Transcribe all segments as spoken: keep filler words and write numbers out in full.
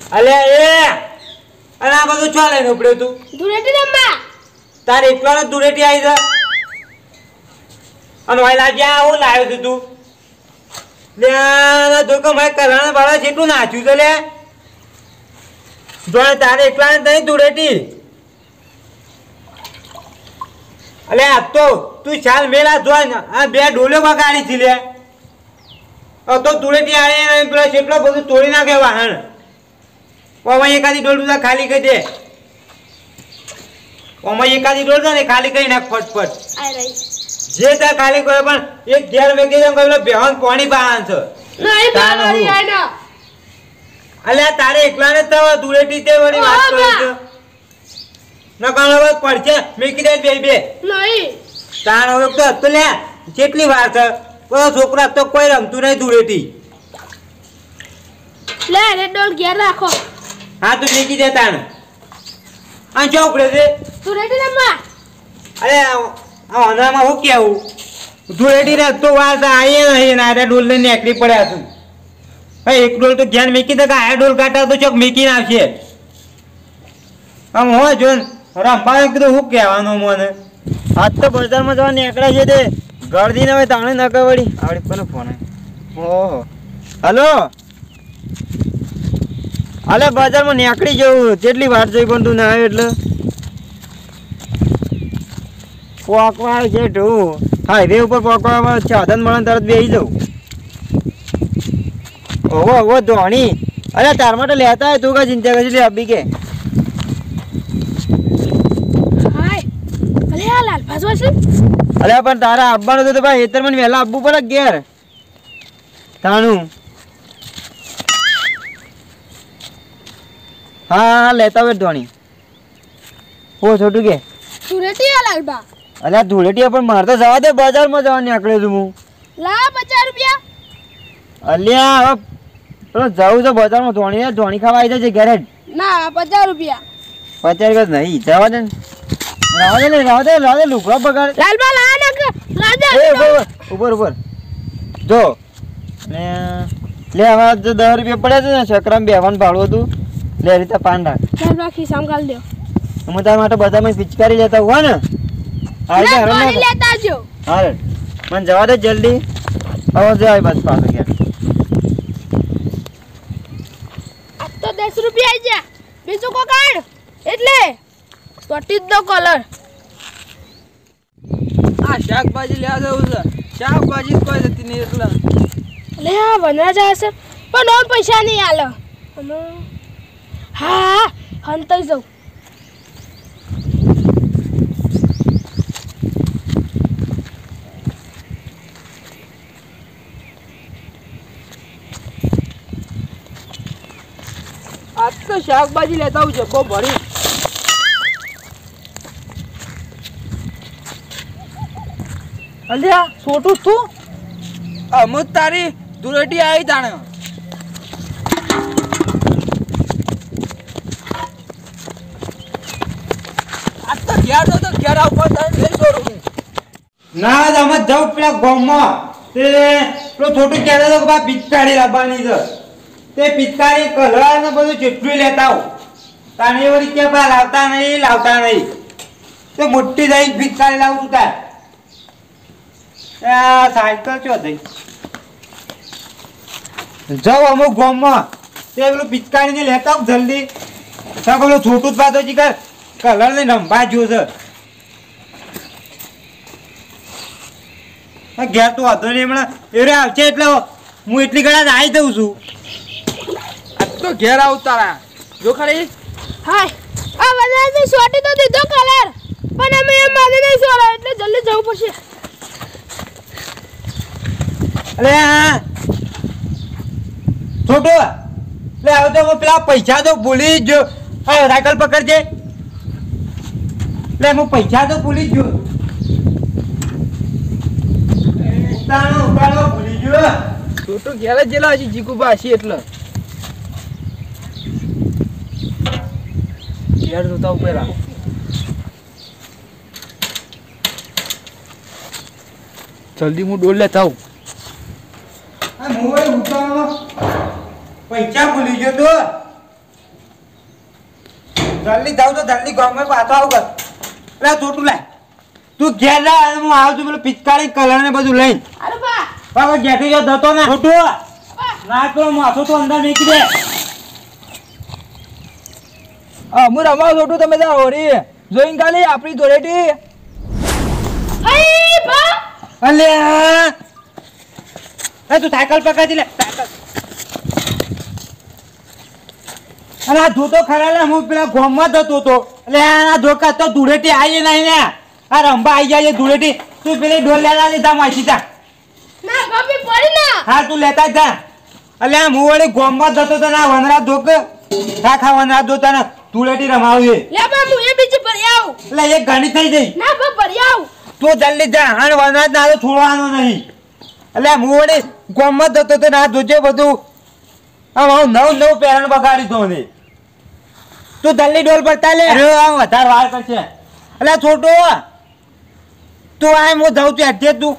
અલે એ અને આ બધું ચો લઈને ઉપડ્યો તું? ધૂળેટી રમવા. તારે એકલો ધૂળેટી આવી છે અને ભાઈ લાગ્યા હું લાવ્યો છું તું? લે તો કે ભાઈ કરાણા બાળા જેટલું નાચ્યું છે લે. જો તારે એકલા ને તઈ ધૂળેટી. અલે આ તો તું ચાલ મેલા જો આ બે ડોલો બગાડી છે લે. તો ધૂળેટી આવી પેલા કેટલો બધું તોડી નાખે વાહન. ઓમાં એકાદી ડોલ ખાલી કરી દે. ઓમાં એકાદી ડોલ ને ખાલી કરી નાખ ફટફટ. જે તાર ખાલી કરે પણ એક ઘેર વેગી જેમ કહ્યું બેહન પાણી પાન છે. અલ્યા તારે એકલા ને તો ધૂળેટી તે વળી વાત કરી છે. નકાણ હવે પડશે મેકી દે બે બે. નહીં. તાણ હવે તો તો લે કેટલી વાર છે. કોઈ છોકરા તો કોઈ રમતું નહીં ધૂળેટી. લે રે ડોલ ઘેર રાખો. હા તું મેકી દે તાણ. આ ચો ઉપડે છે ધૂળેટી રમવા. અરે આ અનામાં હું કેવું ધૂળેટી ને તો વાર આવીએ નહીં ને ડોલ લઈને નીકળી પડ્યા છું. ભાઈ એક ડોલ તો ધ્યાન મેકી દે કે આ ડોલ કાઢા તો ચોક મેકીને આવશે. આમ હોય જો રમવા કીધું શું કહેવાનું મને. આજ તો બજારમાં જવા નીકળ્યા છે તે ગરદી ને હવે તાણે ન કવડી આવડી કોનો ફોન ઓહો હલો અલે બજારમાં નીકળી જવું કેટલી વાર જોઈ પણ તું ના આવ્યો એટલે પોકવા છે તું હાઈવે ઉપર પોકવા સાધન મળે તરત બેસી જવું. ઓહો ઓહો ધોણી અરે તાર માટે લેતા હોય તું કઈ ચિંતા કરશે લે અબી કે અરે પણ તારા આવવાનું તો ભાઈ એતર મને વહેલા આવવું પડે ઘેર તાણું. હા લેતા હોય ધોણી હો છોટું કે ધૂળેટી લાલબા. અલ્યા ધૂળેટી પણ મારે તો જવા દે બજારમાં જવા નીકળ્યો છું હું. લા પચાસ રૂપિયા. અલ્યા હવે પેલો જવું છે બજારમાં ધોણી ધોણી ખાવા આવી જશે ઘેર જ. ના પચાસ રૂપિયા. પચાસ રૂપિયા નહીં જવા દે રાવા દે રાવા દે રાવા દે લુકડો બગાડ. લાલબા લા નક રાજા એ ઉપર ઉપર ઉપર જો ને લે હવે જો દસ રૂપિયા પડ્યા છે ને ચક્રામ બેવાનું ભાડું હતું લે રીતે પાન રાખ. લાલબા ખિસ્સામ ગાલ દો. હું તારા માટે બધામાં પિચકારી લેતા હોય ને હાલ પાણી લેતા આવજો. હાલ મને જવા દે જલ્દી હવે જાય બસ પાછો ગયા. આ તો દસ રૂપિયા આવી જા બીજું કો કાઢ એટલે તોટી દો કલર. આ શાકભાજી લેવા જવું છે શાકભાજી કોઈ જતી નહીં એટલે લે આ વનરા જાય છે પણ ઓન પૈસા નહીં આલે. હા હંતાઈ જાઉં. આજ તો શાકભાજી લેતા આવું છે બહુ ભરી. અલ્યા છોટું તું અમુક તારી ધૂળેટી આવી તાણે. આજ તો ઘેર તો તો ઘેર આવવા તારે લઈ છોડું. ના અમે જાઉં પેલા ગામમાં તે પેલો છોટું કહેતો હતો કે બા પિચકારી લાવવાની છે તે પિચકારી કલર ને બધું જેટલું લેતા આવું. તાણી વળી કે બા લાવતા નહીં લાવતા નહીં તે મોટી થઈ પિચકારી લાવું છું તાર. આ સાયકલ ચો થઈ જાઓ અમુક ગામમાં તે પેલું પિચકારીને લેતા આવું જલ્દી. તો પેલું છોટું જ પાછો જીકર કલર ને રંભા જોશે. ઘેર તો વાંધો નહીં હમણાં એરે આવશે એટલે હું એટલી ઘણા આવી દઉં છું. આજ તો ઘેર આવું તારા જો ખરી. હાય આ વનરા તો સોટી તો દીધો કલર પણ અમે એમ માની નહીં સોરા એટલે જલ્દી જવું પડશે. અરે હા છોટો લે હવે તો હું પેલા પૈસા તો ભૂલી જ ગયો. હા સાયકલ પકડજે લે હું પૈસા તો ભૂલી જ ગયો. ઉતારો ઉતારો ભૂલી ગયો. છોટું ઘેર જ જેલા હજી જીકુબા હશે એટલે ઘેર જોતા ઉપર જલ્દી હું ડોલ લેતા આવું. આ મોય ઉતારો પૈસા ભૂલી ગયો તો જલ્દી જાવ તો જલ્દી ગામમાં પાછો આવ કર લે છોટું લાય તું ઘેર જા અને હું આવું છું પેલું પિચકારી કલર ને બધું લઈને અરે બા બાબા ઘેરથી જો જતો ના છોટું ના પેલો માથો તો અંદર મૂકી દે હા હું રમાવ છોટું તમે ત્યાં હોરી જોઈને ખાલી આપણી ધોળેટી અય બા અલે એ તું સાયકલ પકડી લે સાયકલ અને આ ધોતો ખરા લે હું પેલા ગોમમાં જતો હતો એટલે આ ધોકા તો ધૂળેટી આવી નહીં ને આ રંભા આવી જાય છે ધૂળેટી તું પેલી ઢોલ લેતા લીધા માસી તા ના ગોપી પડી ના હા તું લેતા જા એટલે હું વળી ગોમમાં જતો હતો ને આ વનરા ધોક ખાખા વનરા ધોતા ને ધૂળેટી રમાવજે લે બા હું એ બીજી પર આવ એટલે એક ઘણી થઈ જઈ ના બા પર આવ તું જલ્દી જા અને વનરાજ ના તો છોડવાનો નહીં એટલે હું વળી ગોમમાં જતો હતો ને આ ધોજે બધું આમ હું નવ નવ પેરણ બગાડી દો ને તું જલ્દી ડોલ પડતા લે અરે આ વધારે વાર કરશે એટલે છોટો તું આ હું જાઉં છું એટલે તું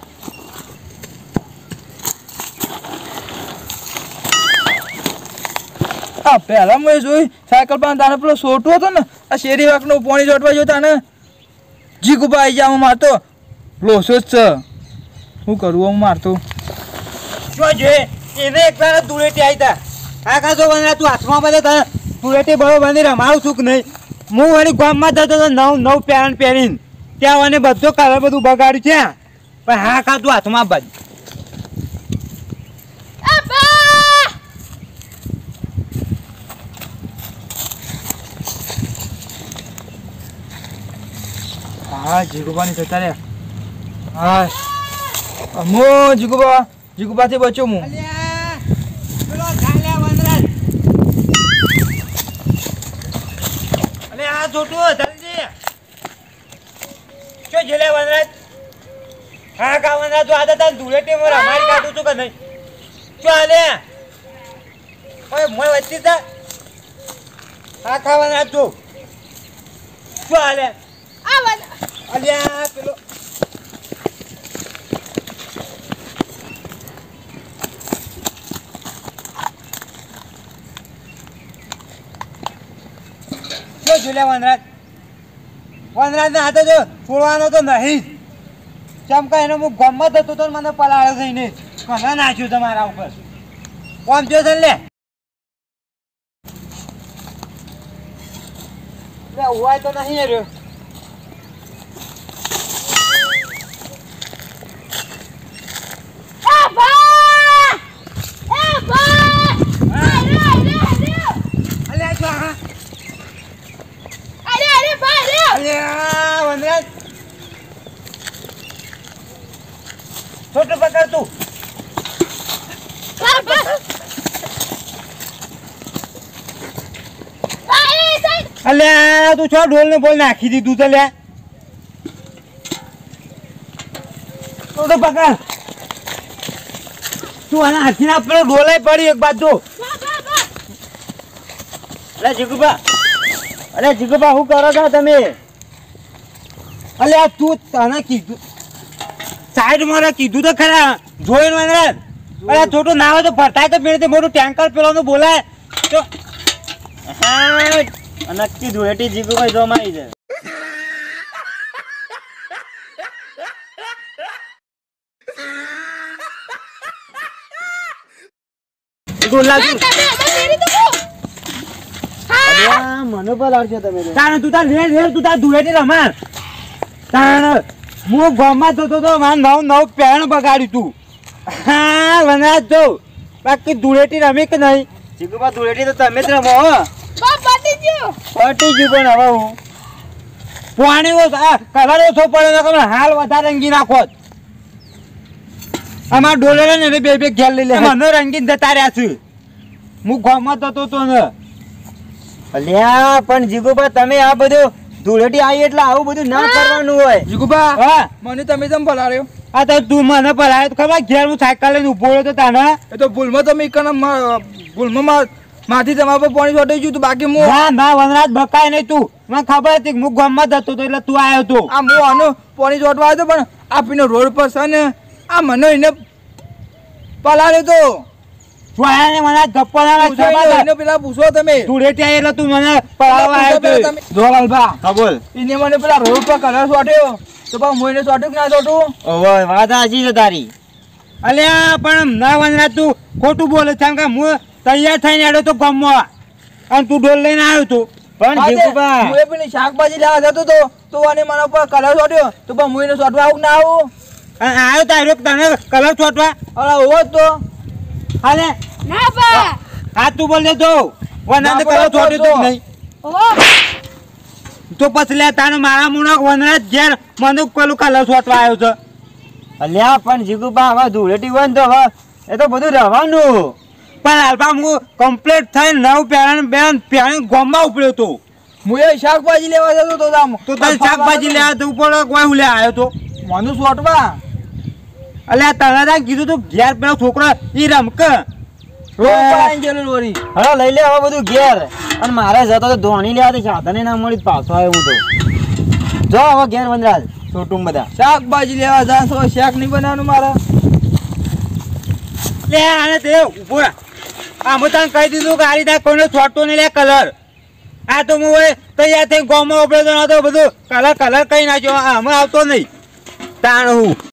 હા પહેલા મેં જોઈ સાયકલ પર તાને પેલો સોટો હતો ને આ શેરી વાકનું પાણી ચોટવા જો તાને જીગુબા આવી જા હું મારતો લોસો જ છે શું કરું હું મારતો જો જે એને એકલા ધૂળેટી આવી તા આ કાં તો વનરા તું હાથમાં બધે તને ધૂળેટી બરોબર બની રમાડું છું કે નહીં હું વળી ગામમાં જતો તો નવ નવ પેરણ પહેરીને ત્યાં મને બધો કલર બધું બગાડ્યું છે પણ હા કાં તું હાથમાં બાજ આ બા હા જીગુબાની જતા રે હા અમો જીગુબા જીગુબાથી બચ્યો હું પેલો ઝાલ્યા વનરાજ અલે આ છોટું જલ્દી શું જેલે વનરાજ હા કા વનરાજ તું આદા તને ધૂળેટી માં રમાડી કાઢું છું કે નહીં શું હાલે ઓય મોય વચ્ચે જા હા કા વનરાજ તું શું હાલે આ વન અલ્યા પેલો શું જોલે વનરાજ વનરાજ ને હાથે જો છોડવાનો તો નહીં ચમકા એનો હું ગમત હતો તો મને પલાળ્યો થઈને કના નાખ્યું તમારા ઉપર કોમ જો છે લે લે હોય તો નહીં રહ્યો આ બા આ બા અરે અરે અરે અલ્યા જો હા અરે અરે બા અરે અલ્યા વનરાજ છોટું પકડ તું બા બા બા એ સાઈડ અલ્યા તું છો ઢોલ ને બોલ નાખી દીધું તો લ્યા તું તો પકડ તું આના હાથી ના પેલો ડોલાય પડી એક બાજુ બા બા બા અરે જીગુબા અરે જીગુબા શું કરો છો તમે અલ્યા તું તને કીધું સાઈડ માં કીધું તો ખરા જોઈને વનરાજ અરે છોટું ના હોય તો ભરતાય તો મેળે મોટું ટેન્કર પેલો બોલાય તો હા નક્કી ધૂળેટી જીગુભાઈ જો મારી છે ગોલા તમે અમે મેરી તો હા મને પલાડશો તમે તાણ તું તાર રેડ રેડ તું તાર ધૂળેટી રમાર તાણ હું ગામમાં જતો તો મારે નવ નવ પેણ બગાડ્યું તું હા વનરાજ જો બાકી ધૂળેટી રમે કે નહીં જીગુબા ધૂળેટી તો તમે જ રમો હો બા પટી ગયો પટી ગયું પણ હવે હું પાણી આ કલર ઓછો પડે તો તમે હાલ વધારે રંગી નાખો અમાર ડોલર ને એટલે બે બે ઘેર લઈ લે મને રંગીન જતા રહ્યા છે હું ગામમાં જતો તો ને અલ્યા પણ જીગુબા તમે આ બધું ધૂળેટી આવી એટલે આવું બધું ના કરવાનું હોય જીગુબા હા મને તમે જેમ ભલાડ્યો આ તો તું મને પલાય તો ખબર ઘેર હું સાયકલ લઈને ઉભો રહ્યો તો તાને એ તો ભૂલમાં તમે એકના ભૂલમાં મા- માથી તમારા પર પાણી ચોટી ગયું તું બાકી હું ના ના વનરાજ બકાય નહીં તું મને ખબર હતી કે હું ગામમાં જતો તો એટલે તું આવ્યો તો આ હું આનો પાણી ચોટવા આવ્યો પણ આ પીનો રોડ પર છે ને આ મને એને પલાળ્યો તો આયા ને મને ગપ્પો ના પૂછો એને, એને પેલા પૂછો તમે ધૂળેટી આઈ એટલે તું મને પડાવવા આવ્યો પેલા તો. તમે જો લાલભા હા બોલ. એને મને પેલા રોડ પર કલર છોટ્યો તો પા મોઈને છોટ્યું કે ના છોટું? ઓય વાત સાચી છે તારી. અલ્યા પણ ના વનરાજ તું ખોટું બોલે છે કે હું તૈયાર થઈને આડો તો ગામમાં અને તું ડોલ લઈને આવ્યો તો. પણ જીગુભા હું એ પેલી શાકભાજી લેવા જતો તો તો અને મને ઉપર કલર છોટ્યો તો પા મોઈને છોટવા આવું કે ના આવું? અને આવ્યો તારો તને કલર છોટવા અરે ઓવો જ તો હાલે ના બા હા તું બોલ દે તો વનરાજ કલર છોટ્યો તો નહીં ઓહો તો પછી લે તારે મારા મુણક વનરાજ ઘેર મને પેલું કલર છોટવા આવ્યો છે. અલ્યા પણ જીગુબા હવે ધૂળેટી હોય ને તો હવે એ તો બધું રહેવાનું. પણ હાલપા હું કમ્પ્લીટ થઈને નવ પહેરાને બેન પહેરીને ગોમમાં ઉપડ્યો તો. હું એ શાકભાજી લેવા જતો તો તામ તો તારે શાકભાજી લેવા જવું પડે કોઈ હું લે આવ્યો તો. મને છોટવા અલ્યા તને તાર કીધું તું ઘેર પેલો છોકરો ઈ રમક રોડ પર આવીને ગયેલો વળી. હવે લઈ લે હવે બધું ઘેર. અને મારે જતો તો ધોણી લેવા તો સાધને ના મળી પાછો આવ્યો હું તો. જો હવે ઘેર વનરાજ છોટું બધા. શાકભાજી લેવા જા તો શાક નહીં બનાવવાનું મારે. લે આને તે ઉભો રાખ. આમ તને કહી દીધું કે આ રીતે કોઈને છોટતો નહીં લે કલર. આ તો હું હવે તૈયાર થઈને ગોમમાં ઉપડ્યો તો બધું કલર કલર કઈ નાખ્યો આમાં આવતો નહીં તાણ હું